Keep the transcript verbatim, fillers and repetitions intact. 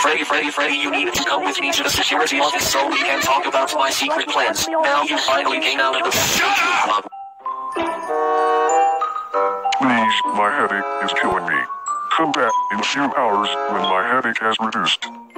Freddy, Freddy, Freddy, you need to come with me to the security office so we can talk about my secret plans. Now you finally came out of the club. Please, my headache is killing me. Come back in a few hours when my headache has reduced.